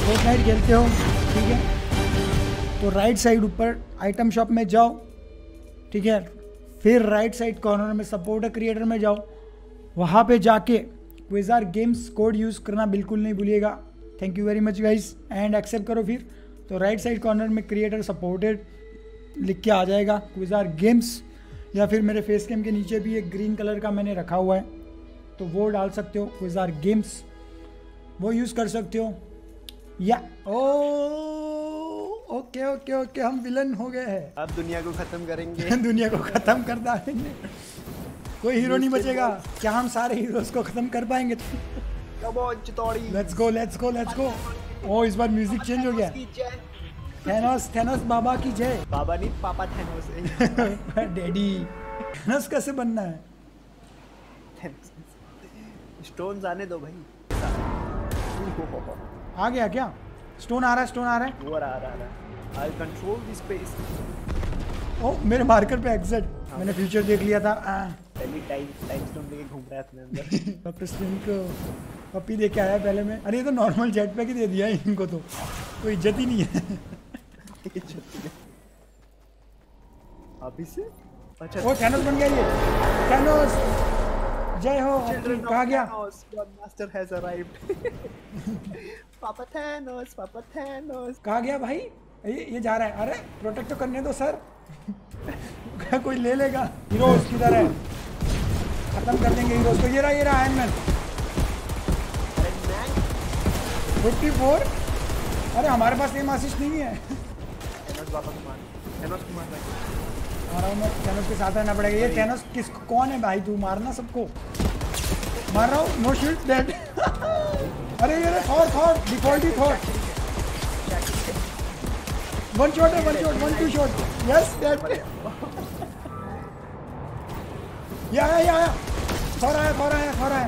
Fortnite खेलते हो, ठीक है, तो राइट साइड ऊपर आइटम शॉप में जाओ, ठीक है, फिर राइट साइड कॉर्नर में सपोर्टर क्रिएटर में जाओ, वहाँ पे जाके क्विज़ार गेम्स कोड यूज़ करना बिल्कुल नहीं भूलिएगा। Thank you very much guys, and accept करो। फिर तो राइट साइड कॉर्नर में क्रिएटर सपोर्टेड लिख के आ जाएगा क्विज़ार गेम्स, या फिर मेरे फेस कैम के नीचे भी एक ग्रीन कलर का मैंने रखा हुआ है, तो वो डाल सकते हो, क्विज़ार गेम्स, वो यूज़ कर सकते हो। या ओके ओके ओके, हम विलन हो गए हैं, अब दुनिया को खत्म करेंगे। दुनिया को खत्म कर डालेंगे, कोई हीरो नहीं बचेगा। क्या हम सारे हीरोज को खत्म कर पाएंगे? Let's go let's go let's go. ओ इस बार म्यूजिक चेंज हो गया। थैनोस, थैनोस बाबा की जय। बाबा नहीं, पापा थैनोस। डैडी। थैनोस कैसे बनना है? स्टोन्स आने दो भाई। आ गया क्या? स्टोन आ रहा है, स्टोन आ रहा है। वो आ रहा है। I'll control the space. ओ मेरे मार्कर पे एग्जिट, मैंने फ्यूचर देख लिया था। पहली टाइम स्टोन लेके घूम रहा है अपने अंदर। पपी को पपी दे के आया पहले में। अरे ये तो नॉर्मल जेट पैक ही दे दिया है इनको, तो कोई इज्जत ही नहीं है। अभी से अच्छा, ओ थैनोस बन गया ये। थैनोस जय हो। कहाँ गया? Master has arrived. पापा थैनोस, पापा थैनोस। कहाँ गया भाई? ये जा रहा है। अरे प्रोटेक्ट तो करने दो सर। कोई ले लेगा। हीरोज किधर है? खत्म कर देंगे हीरोज को। ये रहा आयरन मैन 54। अरे हमारे पास एम असिस्ट नहीं है। थैनोस बाबा को मार, थैनोस को मार भाई। आ रहा हूँ मैं, थैनोस के साथ रहना पड़ेगा। ये थैनोस किसको, कौन है भाई? तू मारना सबको। मार रहा हूँ, नो शूट डेड। अरे ये थॉर डिफॉल्ट ही थॉर। वन शॉट है, one two shot. Yes dead. या थॉर आया।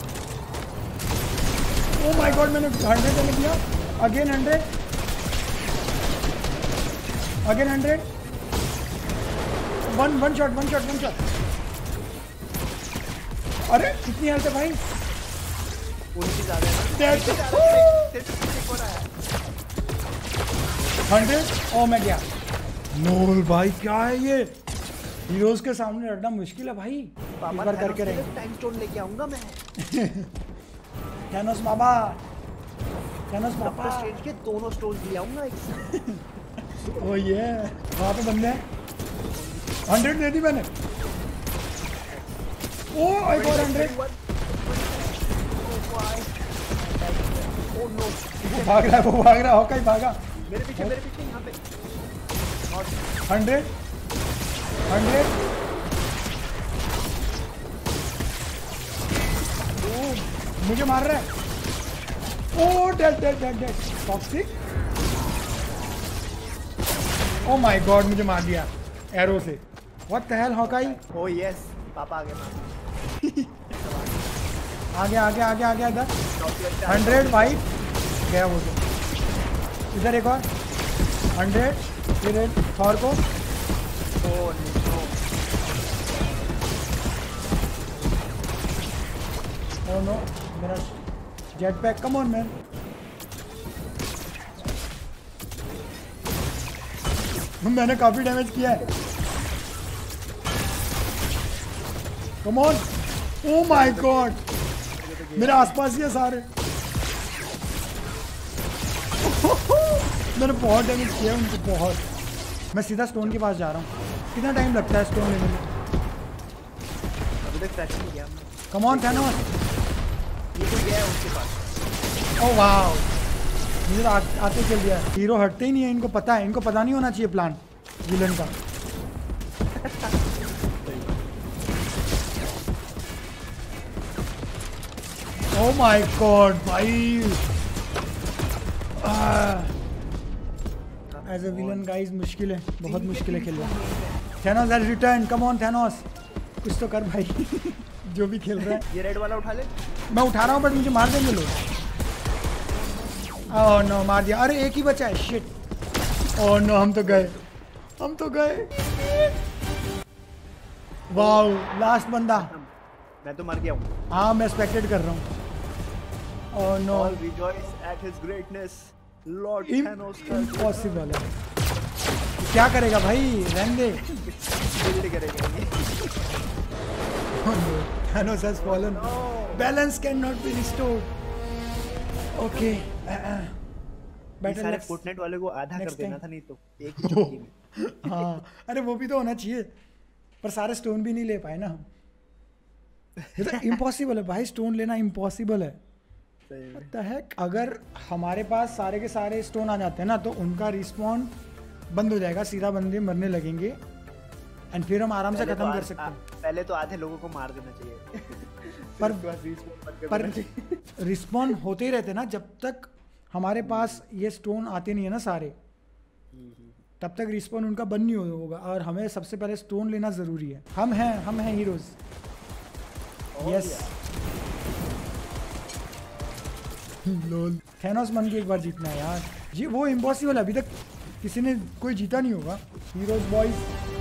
ओ माय गॉड, मैंने 100 ले दिया। अगेन 100। One shot. अरे कितनी हेल्थ है भाई? उनकी ज्यादा है। 100। ओ मैं गया। नोल भाई क्या है ये? हीरोज के सामने लड़ना मुश्किल है भाई। इस बार करके रहेंगे। टाइम स्टोन लेके आऊंगा मैं। थैनोस बाबा स्ट्रेंज के दोनों स्टोन ले आऊंगा एक साथ। ओ ये वहाँ पे बंदे हैं। 100 दे दी मैंने। ओ एक और 100। वो भाग रहा है, हॉकाई भागा। मेरे पीछे यहाँ पे। 100। मुझे मार रहा है। Oh dead. Toxic. Oh my god, मुझे मार दिया एरो से। What the hell Hawkeye? Oh yes, पापा आ गए। आगे इधर 100 भाई गया वो तो। इधर एक और 100। फिर थॉर को। ओह नो, मेरा jet pack. Come on man. मैंने काफी डैमेज किया है। Come on. Oh my god, मेरे आसपास ही है सारे। मैंने बहुत डैमेज किया है उनको, बहुत। मैं सीधा स्टोन के पास जा रहा हूँ। कितना टाइम लगता है स्टोन लेने में? अभी तक टच नहीं किया। Come on Thanos. ये तो गया है उसके पास। ओह वाओ, मुझे तो आते चल दिया। हीरो हटते ही नहीं है, इनको पता है। इनको पता नहीं होना चाहिए प्लान विलन का। ओह माय गॉड भाई, एज अ विलन गाइस मुश्किल है, बहुत मुश्किल है खेलना। Thanos has return. Come on Thanos, कुछ तो कर भाई। जो भी खेल रहा है। ये रेड वाला उठा ले। मैं उठा रहा हूँ बट मुझे मार देंगे लोग। ओह नो, मार दिया। अरे एक ही बचा है, शिट। ओह नो, हम तो गए। वाओ, लास्ट बंदा। मैं तो मर गया हूँ। हाँ मैं स्पेक्टेट कर रहा हूँ। Oh no. All rejoice at his greatness. Lord Thanos का इम्पॉसिबल है। क्या करेगा भाई, रहने दे। बिल्ड करेगा ये। Thanos has fallen. Balance cannot be restored. Okay. सारे फोर्टनाइट वाले को आधा कर देना था, नहीं तो एक ही चुटकी में। हाँ, अरे वो भी तो होना चाहिए, पर सारे स्टोन भी नहीं ले पाए ना हम। ये तो इम्पॉसिबल है भाई, स्टोन लेना इम्पॉसिबल है। What the heck? अगर हमारे पास सारे के सारे स्टोन आ जाते हैं ना, तो उनका रिस्पॉन बंद हो जाएगा, सीधा बंदे मरने लगेंगे एंड फिर हम आराम से खत्म कर सकते हैं। पहले तो आधे लोगों को मार देना चाहिए। पर रिस्पॉन होते ही रहते ना, जब तक हमारे पास ये स्टोन आते नहीं है ना सारे, तब तक रिस्पॉन उनका बंद नहीं होगा। और हमें सबसे पहले स्टोन लेना जरूरी है। हम हैं हीरोज। यस लोल, थैनोस मन की एक बार जीतना है यार जी, वो इम्पॉसिबल है। अभी तक किसी ने कोई जीता नहीं होगा। Heroes boys.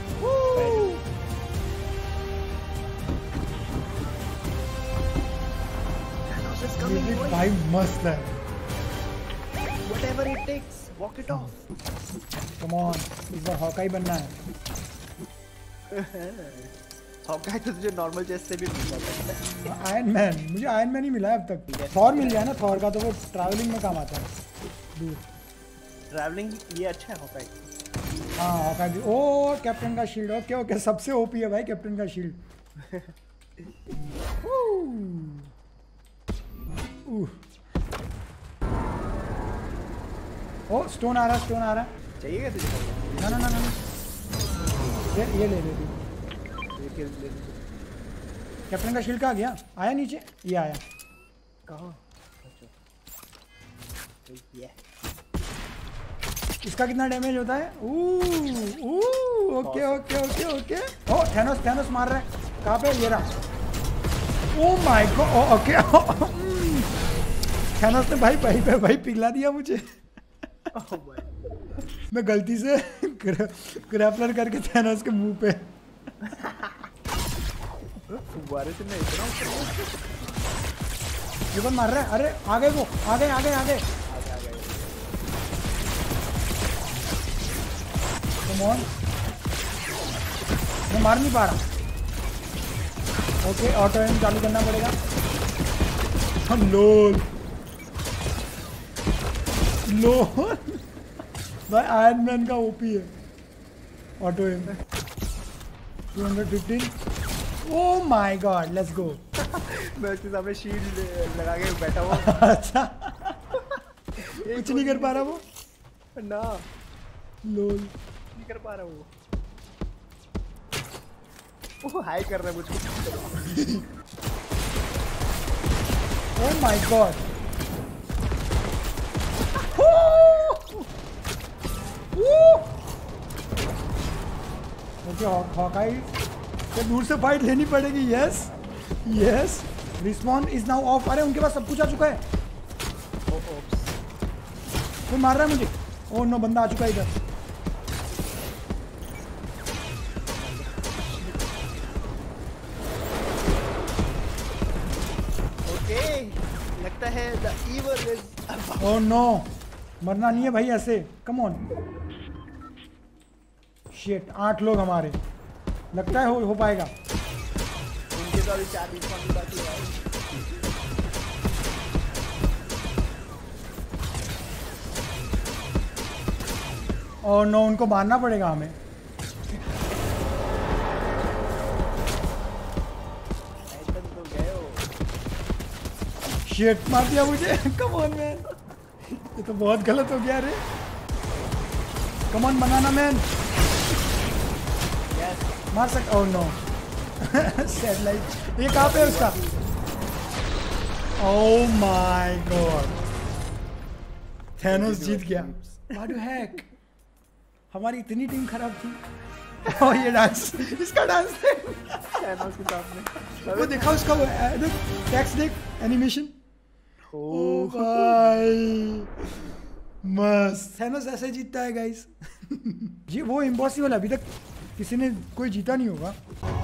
भाई मस्त है। Whatever it takes, walk it off. Come on, इस बार हॉकाई बनना है। हॉकाई तो तुझे नॉर्मल चेस्ट से भी मिल जाता है। आयरन मैन, मुझे आयरन मैन ही मिला है अब तक। थॉर मिल गया ना, थॉर का तो वो ट्रैवलिंग में काम आता है दूर। ट्रैवलिंग ये अच्छा है हॉकाई। हाँ हॉकाई भी। ओ कैप्टन का शील्ड। ओके ओके, सबसे ओपी है भाई कैप्टन का शील्ड। ओ स्टोन आ रहा है। चाहिए क्या तुझे? ना ना ना ना, ये ले ले। कैप्टन का शील्ड कहाँ गया? आया नीचे, ये आया। कहाँ? ये इसका कितना डैमेज होता है? Okay okay okay okay. Oh Thanos मार रहा है। कहाँ पे? ये रहा। Oh my god. Okay Thanos ने भाई पिघला दिया मुझे। मैं गलती से ग्रैपलर करके थैनोस के मुंह पे। फुव्वारे से मैं इतना ये कौन मार रहा है? अरे आगे वो, आगे। Come on. मैं मार नहीं पा रहा। ओके ऑटो एम चालू करना पड़ेगा। लोल भाई आयरन मैन का ओपी है auto aim. 215। Oh my god, let's go. मैं उसके सामने शील्ड लगा के बैठा हुआ। अच्छा कुछ नहीं कर पा रहा वो ना। लोल नहीं कर पा रहा वो हाई कर रहा है मुझको। Oh my god. Okay Hawkeye से दूर से फाइट लेनी पड़ेगी। Yes respawn is now off. अरे उनके पास सब कुछ आ चुका है। कोई मार रहा है मुझे। ओह नो, बंदा आ चुका है इधर। लगता है the evil is about। Oh no, मरना नहीं है भाई ऐसे। Come on. शिट, 8 लोग हमारे। लगता है हो पाएगा। उनके तो अभी 4 रिस्पॉन्स बाकी है। ओह नो, उनको मारना पड़ेगा हमें। शिट, मार दिया मुझे। कम ऑन मैन, ये तो बहुत गलत हो गया रे। कम ऑन बनाना मैन, मार सकता। Oh no sad life. ये कहाँ पे है उसका? ओह माय गॉड, थैनोस जीत गया। व्हाट द हेक, हमारी इतनी टीम खराब थी। ओह ये डांस, इसका डांस थैनोस के सामने। वो देखा उसका, देख टैक्स, देख एनिमेशन। ओ भाई मस्त। थैनोस ऐसे जीतता है गाइस। जी वो इम्पॉसिबल है, अभी तक किसी ने कोई जीता नहीं होगा।